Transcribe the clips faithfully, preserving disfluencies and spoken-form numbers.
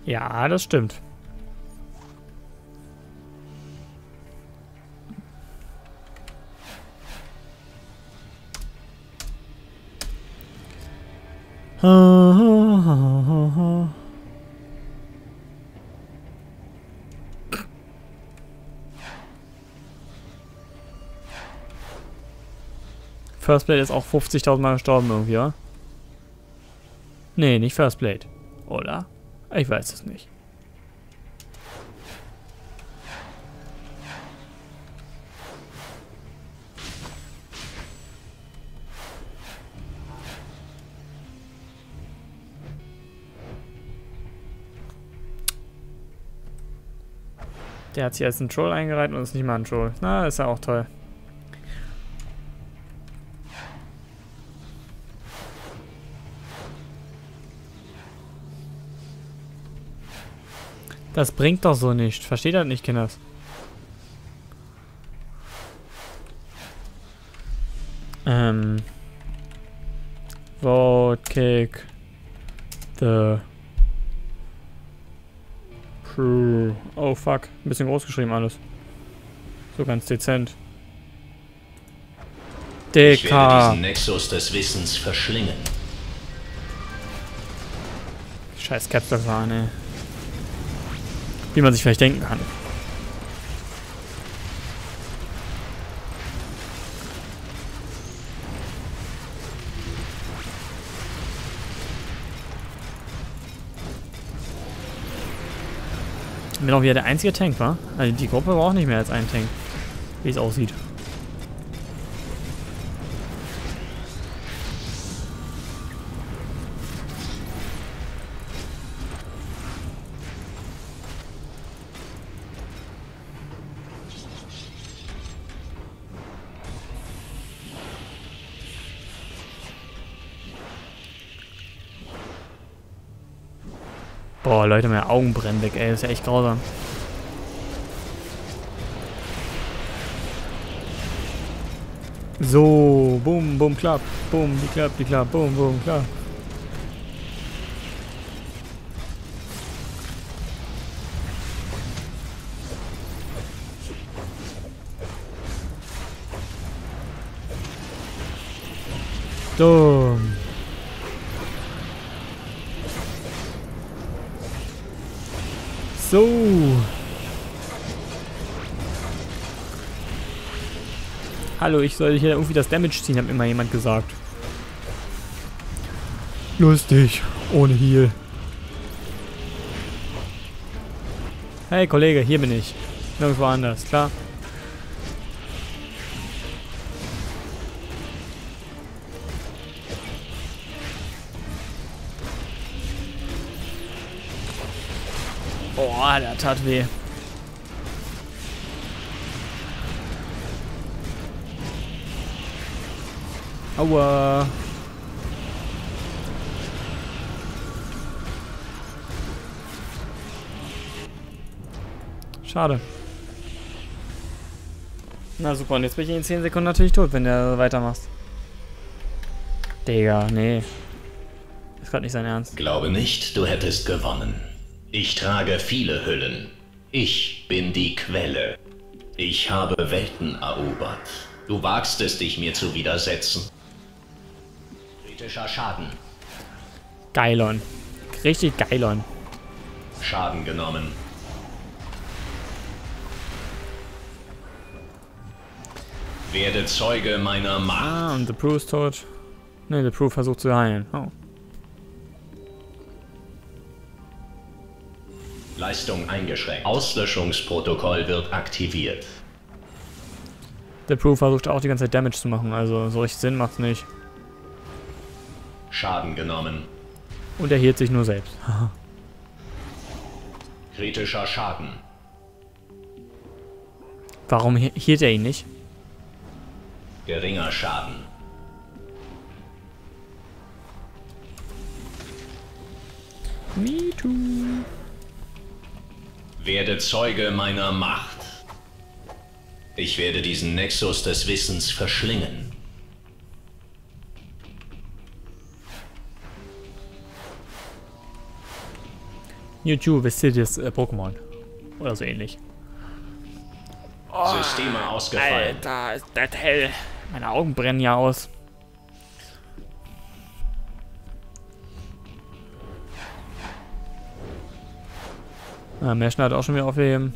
Ja, das stimmt. Ha, ha, ha, ha. First Blade ist auch fünfzigtausend Mal gestorben irgendwie, ja? Nee, nicht First Blade. Oder? Ich weiß es nicht. Der hat sich als ein Troll eingereiht und ist nicht mal ein Troll. Na, ist ja auch toll. Das bringt doch so nicht. Versteht das nicht, Kinders? Ähm. Vote kick the crew. Oh fuck. Ein bisschen groß geschrieben alles. So ganz dezent. D K. Ich werde diesen Nexus des Wissens verschlingen. Scheiß Capture waren, ey. Wie man sich vielleicht denken kann. Ich bin auch wieder der einzige Tank, wa? Also die Gruppe braucht nicht mehr als einen Tank. Wie es aussieht. Boah, Leute, meine Augen brennen weg, ey. Das ist ja echt grausam. So, boom, boom, klapp. Boom, die klapp, die klapp, boom, boom, klapp. Dumm. So. Hallo, ich soll hier irgendwie das Damage ziehen, hat mir mal jemand gesagt. Lustig, ohne Heal. Hey Kollege, hier bin ich. Nirgendwo anders, klar. Oh, der tat weh. Aua. Schade. Na super, und jetzt bin ich in zehn Sekunden natürlich tot, wenn du weitermachst. Digga, nee. Ist gerade nicht sein Ernst. Glaube nicht, du hättest gewonnen. Ich trage viele Hüllen. Ich bin die Quelle. Ich habe Welten erobert. Du wagst es, dich mir zu widersetzen. Kritischer Schaden. Geilon. Richtig Geilon. Schaden genommen. Werde Zeuge meiner Macht. Ah, und The Pro ist tot. Ne, The Pro versucht zu heilen. Oh. Leistung eingeschränkt. Auslöschungsprotokoll wird aktiviert. The Pro versucht auch die ganze Zeit Damage zu machen, also so richtig Sinn macht's nicht. Schaden genommen. Und er hielt sich nur selbst. Kritischer Schaden. Warum hi- hielt er ihn nicht? Geringer Schaden. Me too. Werde Zeuge meiner Macht. Ich werde diesen Nexus des Wissens verschlingen. Mewtwo besiegt äh, Pokémon. Oder so ähnlich. Oh, Systeme ausgefallen. Alter, ist das hell. Meine Augen brennen ja aus. Ah, Meshner hat auch schon wieder aufgeheben.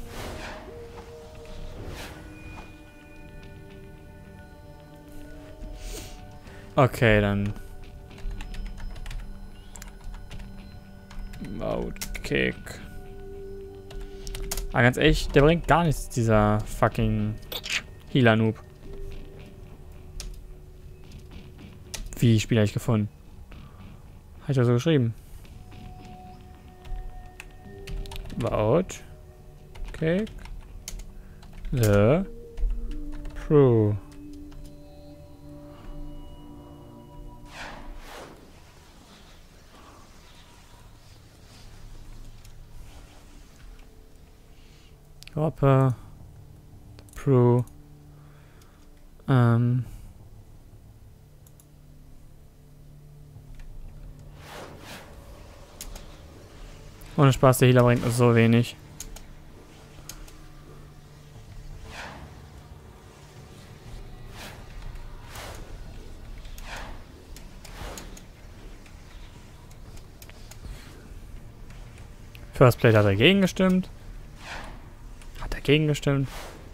Okay, dann. Outkick. Ah, ganz ehrlich, der bringt gar nichts, dieser fucking Healer-Noob. Wie Spiel habe ich gefunden? Habe ich ja so geschrieben. Out. Kick. The Pro. Gruppe. Pro. Ähm. Ohne Spaß, der Healer bringt uns so wenig. First Plate hat dagegen gestimmt. Hat dagegen gestimmt.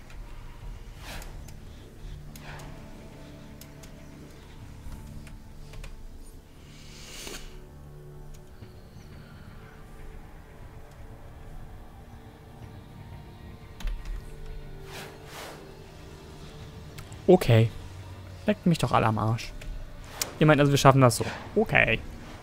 Okay. Leckt mich doch alle am Arsch. Ihr meint also, wir schaffen das so. Okay.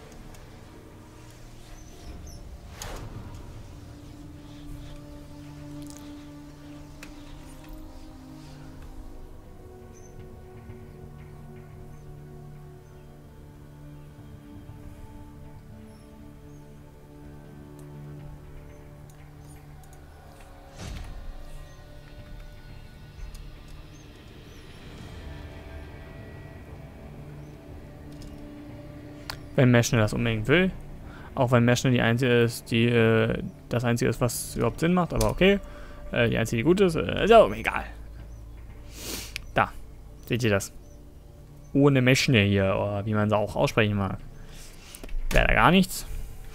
Wenn Meshner das unbedingt will. Auch wenn Meshner die einzige ist, die äh, das einzige ist, was überhaupt Sinn macht, aber okay. Äh, die einzige, die gut ist, äh, ist auch egal. Da. Seht ihr das? Ohne Meshner hier, oder wie man sie auch aussprechen mag. Wäre da gar nichts.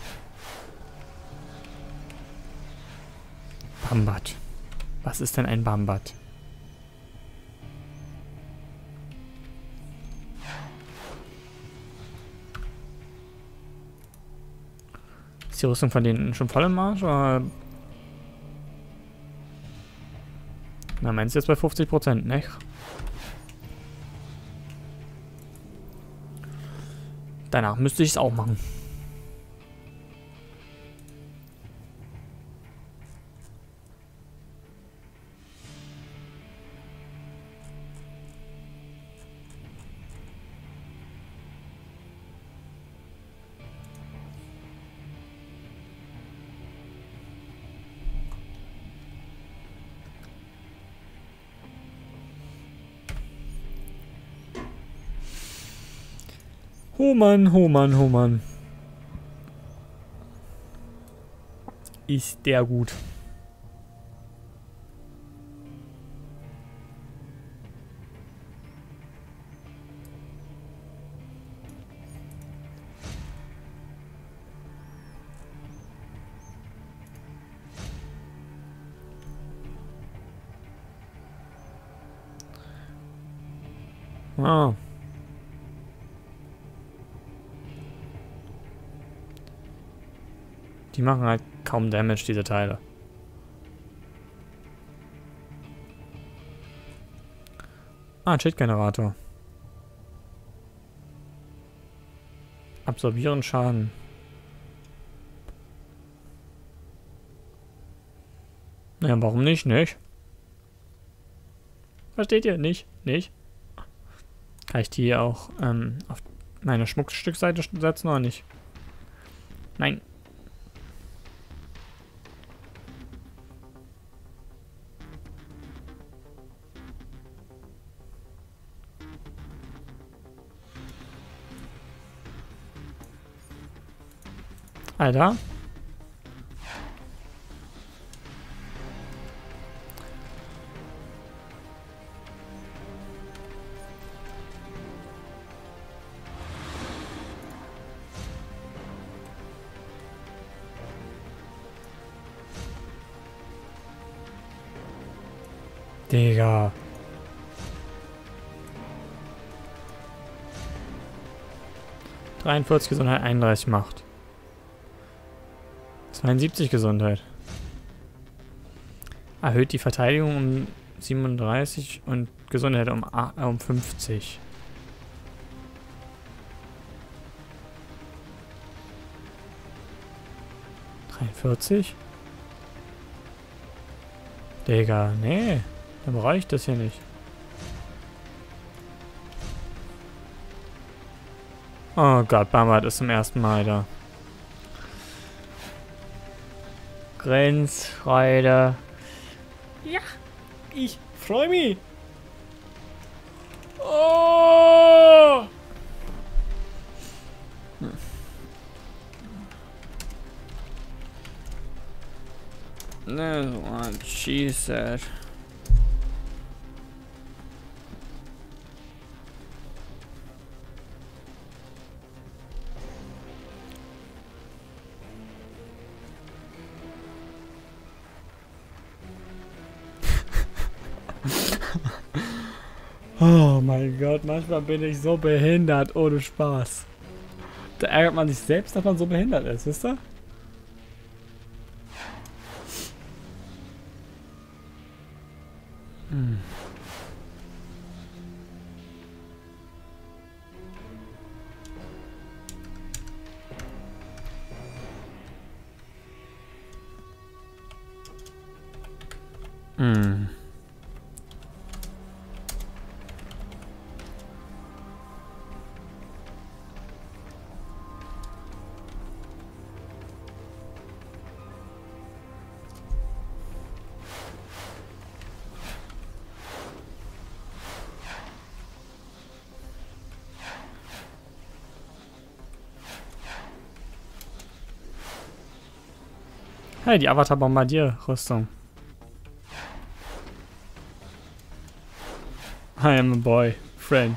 Bambat. Was ist denn ein Bambat? Ist die Rüstung von denen schon voll im Arsch? Oder? Na, meinst du jetzt bei fünfzig Prozent, ne? Danach müsste ich es auch machen. Oh Mann, oh Mann, oh Mann. Ist der gut. Ah. Die machen halt kaum Damage, diese Teile. Ah, Cheat-Generator. Absorbieren Schaden. Naja, warum nicht, nicht? Versteht ihr? Nicht? Nicht? Kann ich die auch ähm, auf meine Schmuckstückseite setzen oder nicht? Nein. Alter. Digga. dreiundvierzig Gesundheit, einunddreißig Macht. zweiundsiebzig Gesundheit. Erhöht die Verteidigung um siebenunddreißig und Gesundheit um, äh, um fünfzig. dreiundvierzig? Digga, nee. Dann brauche ich das hier nicht. Oh Gott, Bammert ist zum ersten Mal da. Grenzfreude. Ja, ich freue mich. Oh! Hm. That's what she said. Oh mein Gott, manchmal bin ich so behindert, ohne Spaß. Da ärgert man sich selbst, dass man so behindert ist, wisst ihr? Hm. Hm. Hey, die Avatar-Bombardier-Rüstung. I am a boy, friend.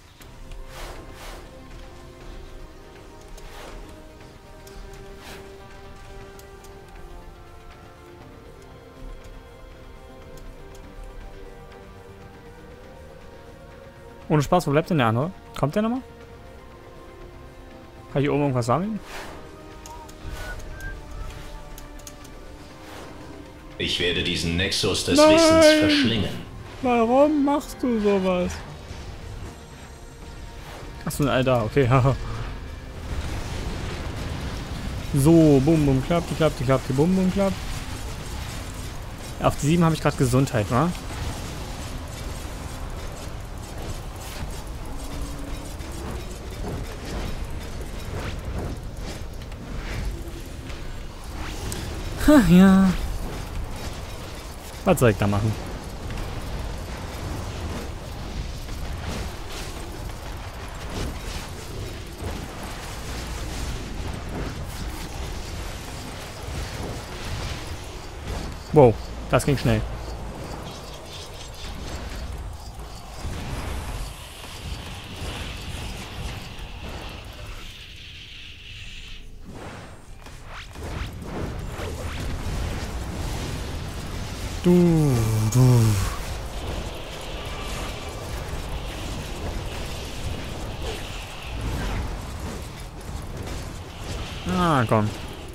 Ohne Spaß, wo bleibt denn der andere? Kommt der nochmal? Kann ich hier oben irgendwas sammeln? Ich werde diesen Nexus des Nein! Wissens verschlingen. Warum machst du sowas? Achso, Alter, okay, haha. So, bum, bum, klappt, die klappt, die klappt, die bum, bum, klappt. Auf die sieben habe ich gerade Gesundheit, wa? Ha, ja. Was soll ich da machen? Wow, das ging schnell. Du, du. Ah, komm.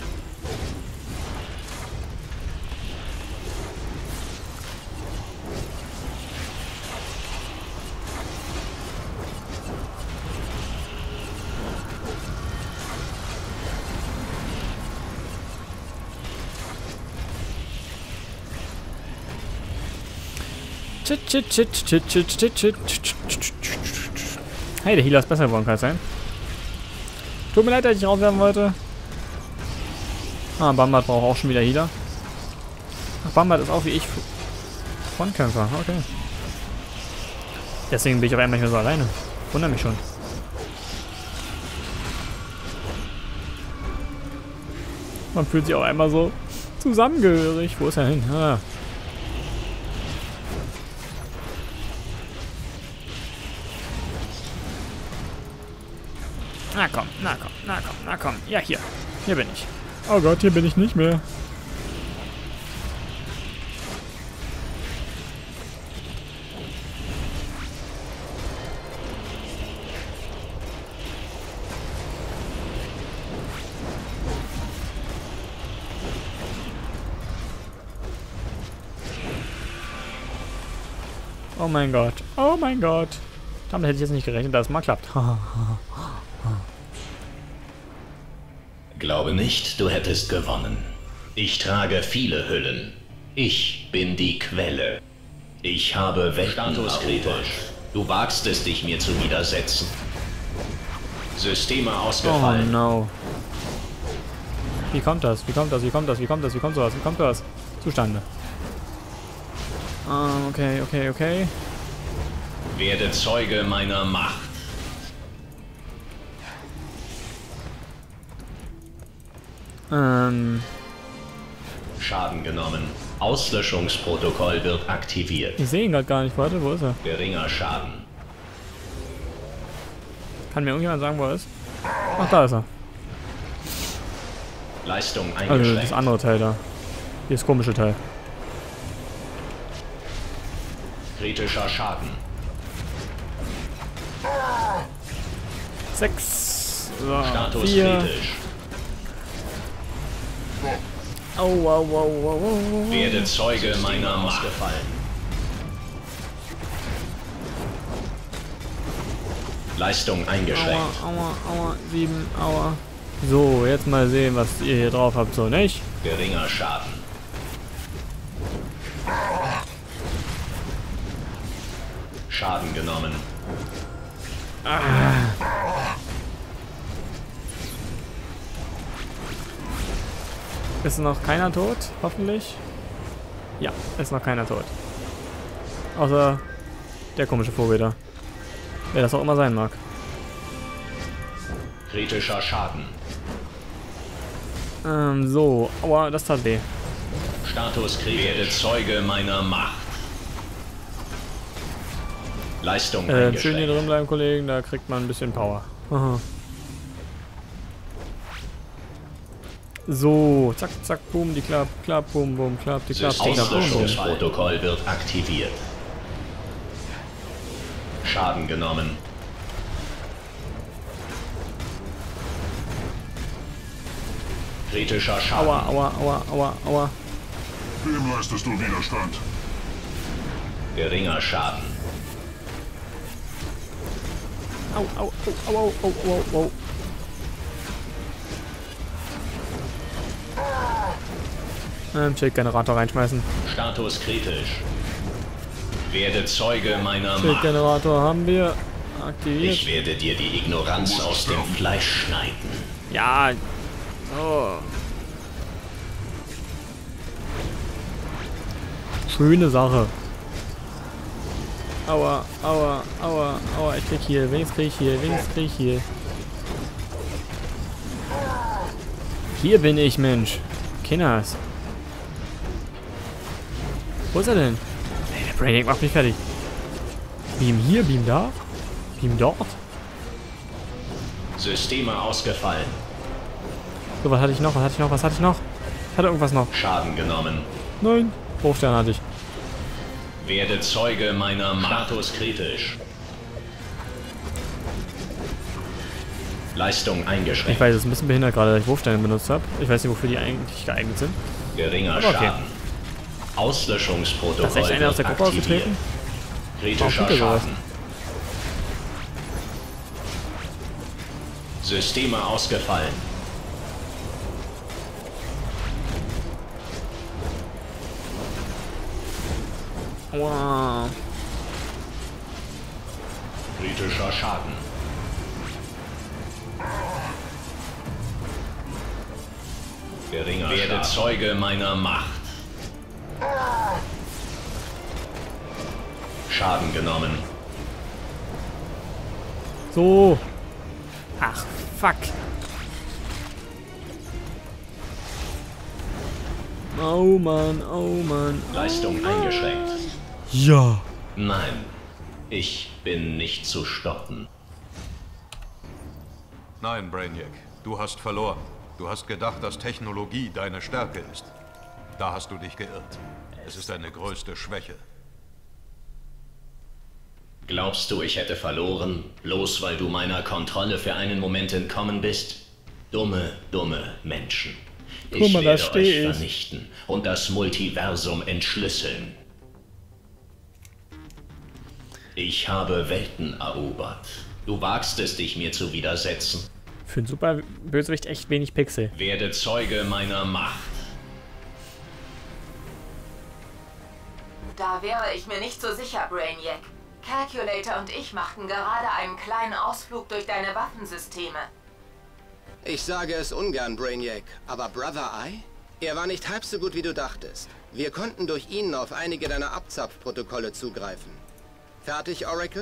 Hey, der Healer ist besser geworden, kann es sein? Tut mir leid, dass ich rauswerfen wollte. Ah, Bambat braucht auch schon wieder Healer. Ach, Bambat ist auch wie ich Frontkämpfer, okay. Deswegen bin ich auf einmal nicht mehr so alleine. Wundert mich schon. Man fühlt sich auch einmal so zusammengehörig. Wo ist er hin? Ah. Na komm, na komm, na komm, na komm. Ja, hier. Hier bin ich. Oh Gott, hier bin ich nicht mehr. Oh mein Gott. Oh mein Gott. Damit hätte ich jetzt nicht gerechnet, dass es mal klappt. Glaube nicht, du hättest gewonnen. Ich trage viele Hüllen. Ich bin die Quelle. Ich habe Welten erobert. Du wagst es, dich mir zu widersetzen. Systeme Oh ausgefallen. no. Wie kommt das? Wie kommt das? Wie kommt das? Wie kommt das? Wie kommt sowas? Wie kommt das zustande? Ah, okay, okay, okay. Werde Zeuge meiner Macht. Ähm, Schaden genommen. Auslöschungsprotokoll wird aktiviert. ich sehe ihn gerade gar nicht. Warte, wo ist er? Geringer Schaden. Kann mir irgendjemand sagen, wo er ist? Ach, da ist er. Leistung Also eingeschränkt. das andere Teil da. Hier ist das komische Teil. Kritischer Schaden. Sechs. So, Status vier. kritisch. Au, au, au, au, au. Werde Zeuge meiner Macht. Leistung eingeschränkt. Aua, aua, aua. Sieben, aua. So, jetzt mal sehen, was ihr hier drauf habt. So, nicht? Geringer Schaden. Schaden genommen. Ist noch keiner tot? Hoffentlich. Ja, ist noch keiner tot. Außer der komische Vogel da. Wer das auch immer sein mag. Kritischer Schaden. Ähm, so. Aua, das tat weh. Status kritisch. Werde Zeuge meiner Macht. Leistung Äh, eingeschränkt. schön hier drin bleiben, Kollegen. Da kriegt man ein bisschen Power. Aha. So, zack, zack, boom, die klapp, klapp, boom, boom, klapp, die klapp, die klapp, boom, boom. Auslöschungsprotokoll wird aktiviert. Schaden genommen. Kritischer Schaden. Aua, aua, aua, aua, aua. Wem leistest du Widerstand? Geringer Schaden. Au, au, au, au, au, au, au. Ähm, Schildgenerator reinschmeißen. Status kritisch. Werde Zeuge meiner Macht. Schildgenerator haben wir aktiviert. Ich werde dir die Ignoranz aus dem Fleisch schneiden. Ja. Oh. Schöne Sache. Aua, aua, aua, aua. Ich krieg hier, wenigstens krieg ich hier, wenigstens krieg ich hier. Hier bin ich, Mensch. Kinders. Wo ist er denn? Hey, der Brainiac macht mich fertig. Beam hier, Beam da. Beam dort. Systeme ausgefallen. So, was hatte ich noch? Was hatte ich noch? Was hatte ich noch? Ich hatte irgendwas noch. Schaden genommen. Nein. Hochstern hatte ich. Werde Zeuge meiner Macht. Status kritisch. Leistung Ich eingeschränkt. weiß, es ist ein bisschen behindert gerade, dass ich Wurfsteine benutzt habe. Ich weiß nicht, wofür die eigentlich geeignet sind. Geringer Aber okay. Schaden. Auslöschungsprotokoll Da ist echt einer aus der wird Gruppe aktiviert. ausgetreten. Kritischer Warum tut er sowas? Schaden. Systeme ausgefallen. Wow. Kritischer Schaden. Geringer Werde Schaden. Zeuge meiner Macht. Schaden genommen. So. Ach, fuck. Oh Mann, oh Mann. Leistung eingeschränkt. Ja. Nein, ich bin nicht zu stoppen. Nein, Brainiac, du hast verloren. Du hast gedacht, dass Technologie deine Stärke ist. Da hast du dich geirrt. Es ist deine größte Schwäche. Glaubst du, ich hätte verloren, bloß weil du meiner Kontrolle für einen Moment entkommen bist? Dumme, dumme Menschen. Ich Guck mal, da werde steh euch ich. vernichten und das Multiversum entschlüsseln. Ich habe Welten erobert. Du wagst es, dich mir zu widersetzen. Für einen super Bösewicht echt wenig Pixel. Werde Zeuge meiner Macht. Da wäre ich mir nicht so sicher, Brainiac. Calculator und ich machten gerade einen kleinen Ausflug durch deine Waffensysteme. Ich sage es ungern, Brainiac, aber Brother Eye? Er war nicht halb so gut, wie du dachtest. Wir konnten durch ihn auf einige deiner Abzapfprotokolle zugreifen. Fertig, Oracle?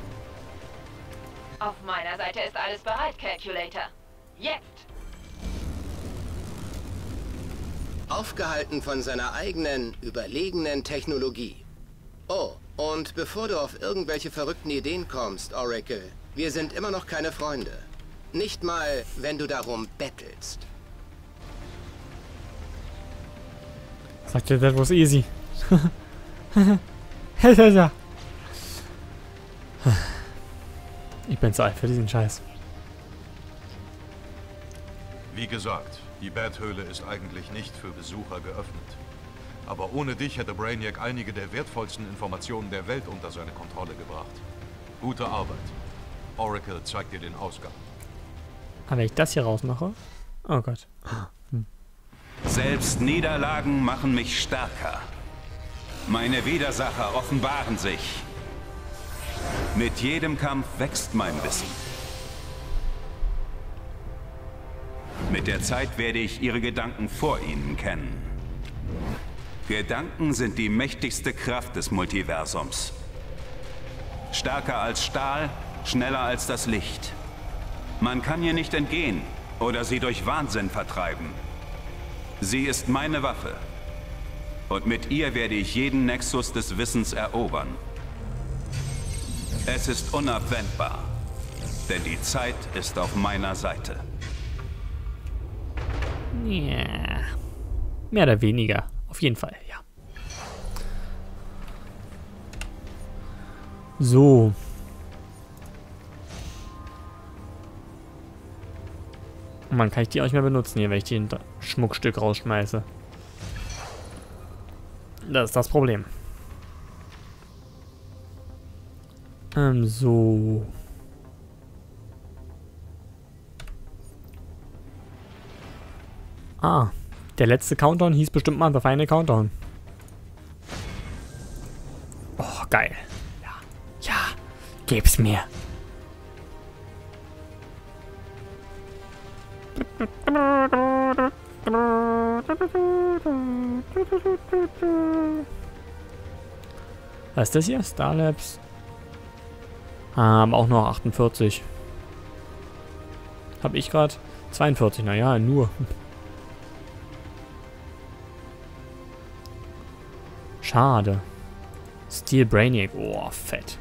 Auf meiner Seite ist alles bereit, Calculator. Jetzt! Aufgehalten von seiner eigenen, überlegenen Technologie. Oh, und bevor du auf irgendwelche verrückten Ideen kommst, Oracle, wir sind immer noch keine Freunde. Nicht mal, wenn du darum bettelst. Sagt ihr, that was easy. Ja. Ich bin zu alt für diesen Scheiß. Wie gesagt, die Bat-Höhle ist eigentlich nicht für Besucher geöffnet. Aber ohne dich hätte Brainiac einige der wertvollsten Informationen der Welt unter seine Kontrolle gebracht. Gute Arbeit. Oracle zeigt dir den Ausgang. Aber wenn ich das hier rausmache... Oh Gott. Hm. Selbst Niederlagen machen mich stärker. Meine Widersacher offenbaren sich. Mit jedem Kampf wächst mein Wissen. Mit der Zeit werde ich ihre Gedanken vor ihnen kennen. Gedanken sind die mächtigste Kraft des Multiversums. Stärker als Stahl, schneller als das Licht. Man kann ihr nicht entgehen oder sie durch Wahnsinn vertreiben. Sie ist meine Waffe. Und mit ihr werde ich jeden Nexus des Wissens erobern. Es ist unabwendbar, denn die Zeit ist auf meiner Seite. Ja. Mehr oder weniger. Auf jeden Fall, ja. So. Und man kann ich die auch nicht mehr benutzen hier, wenn ich die ein Schmuckstück rausschmeiße. Das ist das Problem. Ähm, so. Ah, der letzte Countdown hieß bestimmt mal The Final Countdown. Oh, geil. Ja, ja, gib's mir. Was ist das hier? Starlabs. Ähm, auch noch achtundvierzig. Hab ich gerade zweiundvierzig, naja, nur. Schade. Steel Brainiac. Oh, fett.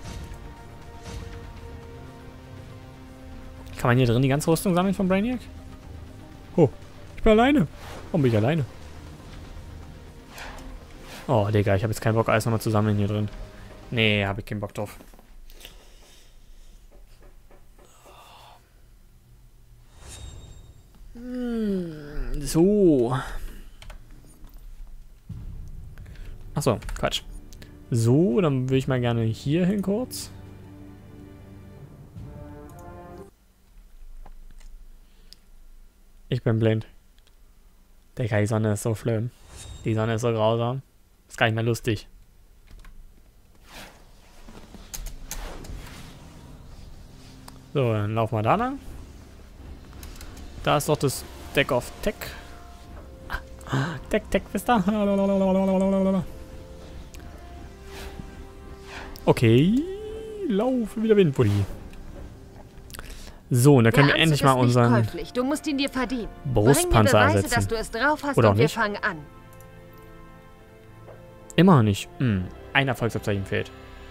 Kann man hier drin die ganze Rüstung sammeln von Brainiac? Oh, ich bin alleine. Warum bin ich alleine? Oh, Digga, ich habe jetzt keinen Bock, alles nochmal zu sammeln hier drin. Nee, habe ich keinen Bock drauf. Hm, so. Achso, Quatsch. So, dann will ich mal gerne hier hin kurz. Ich bin blind. Digga, die Sonne ist so schlimm. Die Sonne ist so grausam. Ist gar nicht mehr lustig. So, dann laufen wir da lang. Da ist doch das Deck of Tech. Ah, Tech, Tech, bis da. Okay. Laufe wieder Wind, Buddy. So, und dann können wir endlich mal unseren Du musst ihn dir verdienen. Brustpanzer Beweise, ersetzen. dass du es drauf hast, Oder auch und wir nicht. fangen an. Immer noch nicht. Hm, ein Erfolgsabzeichen fehlt.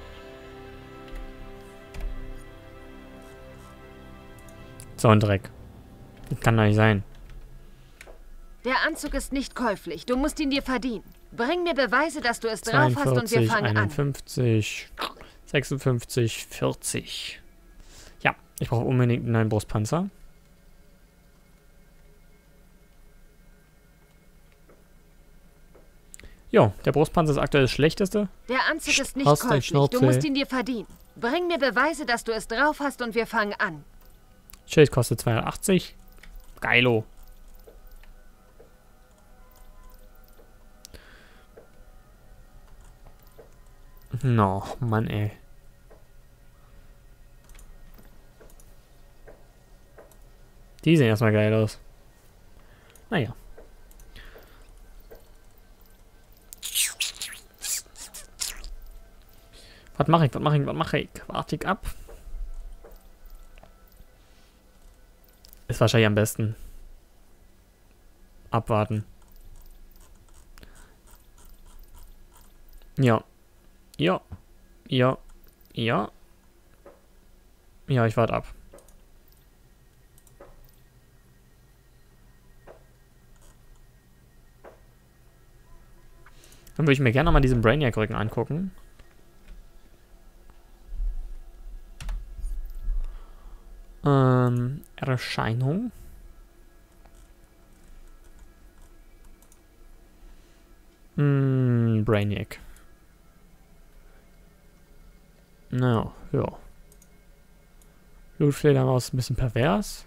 So ein Dreck. Das kann doch nicht sein. Der Anzug ist nicht käuflich. Du musst ihn dir verdienen. Bring mir Beweise, dass du es drauf hast, und wir zweiundvierzig, fangen einundfünfzig, sechsundfünfzig, vierzig. Ja, ich brauche unbedingt einen neuen Brustpanzer. Jo, der Brustpanzer ist aktuell das Schlechteste. Der Anzug ist nicht Hast dein käuflich. Schnauze. Du musst ihn dir verdienen. Bring mir Beweise, dass du es drauf hast und wir fangen an. Schild kostet zweihundertachtzig. Geilo. No, Mann, ey. Die sehen erstmal geil aus. Naja. Was mache ich, was mache ich, was mache ich? Warte ich ab. Ist wahrscheinlich am besten. Abwarten. Ja. Ja. Ja. Ja. Ja, ich warte ab. Dann würde ich mir gerne mal diesen Brainiac-Rücken angucken. Ähm, Erscheinung. Hm, Brainiac. Na, ja. Blutfledermaus ein bisschen pervers.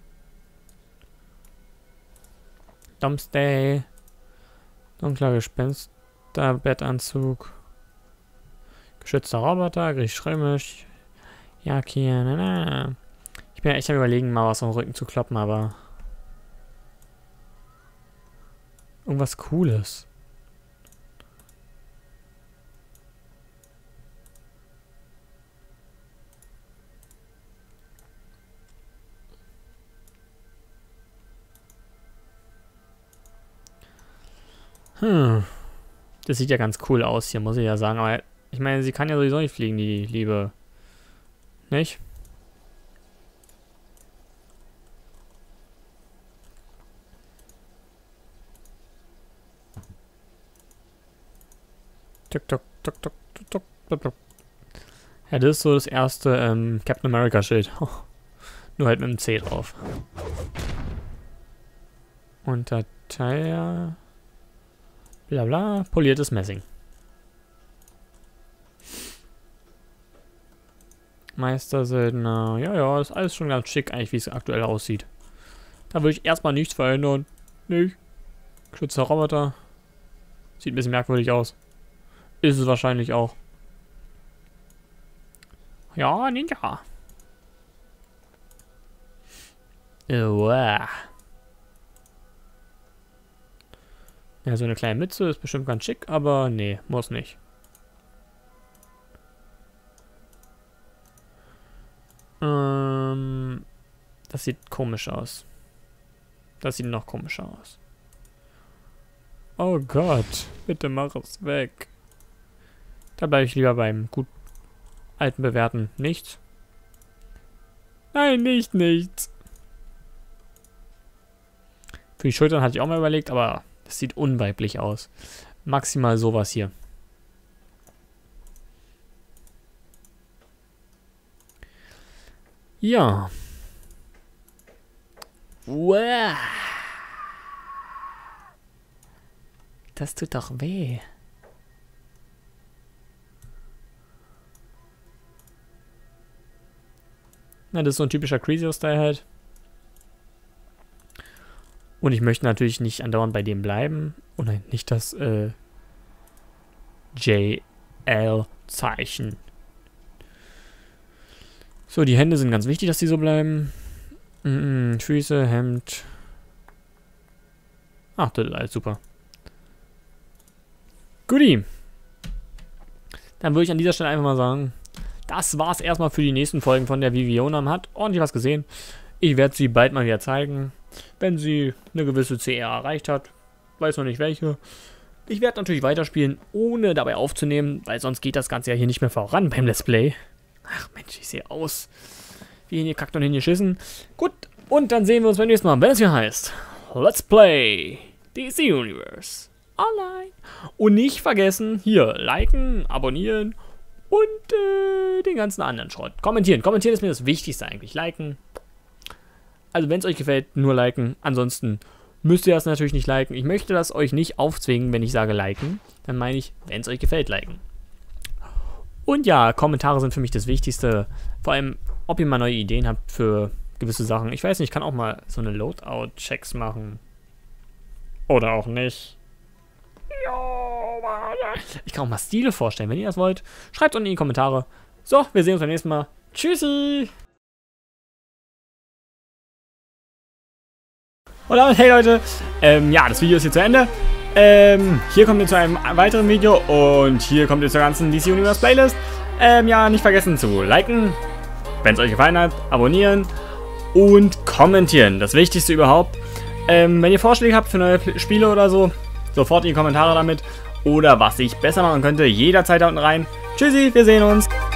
Domsday. Dunkler Gespensterbettanzug. Geschützter Roboter, griechisch-römisch. Ja, hier, na, na. Ich bin ja echt am Überlegen, mal was am Rücken zu kloppen, aber irgendwas Cooles. Hm. Das sieht ja ganz cool aus hier, muss ich ja sagen. Aber ich meine, sie kann ja sowieso nicht fliegen, die Liebe. Nicht? Tuk, tuk, tuk, tuk, tuk, tuk, tuk, tuk. Ja, das ist so das erste ähm, Captain America Schild. Oh. Nur halt mit einem C drauf. Unterteiler. Blabla. Poliertes Messing. Meistersöldner. Ja, ja, das ist alles schon ganz schick, eigentlich, wie es aktuell aussieht. Da würde ich erstmal nichts verändern. Nicht. Geschützter Roboter. Sieht ein bisschen merkwürdig aus. Ist es wahrscheinlich auch. Ja, Ninja. Uah. Ja, so eine kleine Mütze ist bestimmt ganz schick, aber nee, muss nicht. Ähm, das sieht komisch aus. Das sieht noch komischer aus. Oh Gott, bitte mach es weg. Da bleibe ich lieber beim gut alten bewährten nichts. Nein, nicht nichts. Für die Schultern hatte ich auch mal überlegt, aber das sieht unweiblich aus. Maximal sowas hier. Ja. Wow. Das tut doch weh. Na, das ist so ein typischer Cresio-Style halt. Und ich möchte natürlich nicht andauernd bei dem bleiben. Oh nein, nicht das äh, J L-Zeichen. So, die Hände sind ganz wichtig, dass die so bleiben. Mm-mm, Füße, Hemd. Ach, das ist alles super. Guti. Dann würde ich an dieser Stelle einfach mal sagen, das war's erstmal für die nächsten Folgen von der Vivionam. Hat ordentlich was gesehen. Ich werde sie bald mal wieder zeigen, wenn sie eine gewisse C R erreicht hat. Weiß noch nicht welche. Ich werde natürlich weiterspielen, ohne dabei aufzunehmen, weil sonst geht das Ganze ja hier nicht mehr voran beim Let's Play. Ach Mensch, ich sehe aus wie hingekackt und hingeschissen. Gut, und dann sehen wir uns beim nächsten Mal, wenn es hier heißt Let's Play D C Universe Online. Und nicht vergessen, hier liken, abonnieren und äh, den ganzen anderen Schrott. Kommentieren. Kommentieren ist mir das Wichtigste eigentlich. Liken. Also wenn es euch gefällt, nur liken. Ansonsten müsst ihr das natürlich nicht liken. Ich möchte das euch nicht aufzwingen, wenn ich sage liken. Dann meine ich, wenn es euch gefällt, liken. Und ja, Kommentare sind für mich das Wichtigste. Vor allem, ob ihr mal neue Ideen habt für gewisse Sachen. Ich weiß nicht, ich kann auch mal so eine Loadout-Checks machen. Oder auch nicht. Ich kann auch mal Stile vorstellen. Wenn ihr das wollt, schreibt unten in die Kommentare. So, wir sehen uns beim nächsten Mal. Tschüssi! Und damit, hey Leute, ähm, ja, das Video ist hier zu Ende. Ähm, hier kommt ihr zu einem weiteren Video und hier kommt ihr zur ganzen D C Universe Playlist. Ähm, ja, nicht vergessen zu liken, wenn es euch gefallen hat, abonnieren und kommentieren. Das Wichtigste überhaupt. Ähm, wenn ihr Vorschläge habt für neue Spiele oder so, sofort in die Kommentare damit. Oder was ich besser machen könnte, jederzeit da unten rein. Tschüssi, wir sehen uns.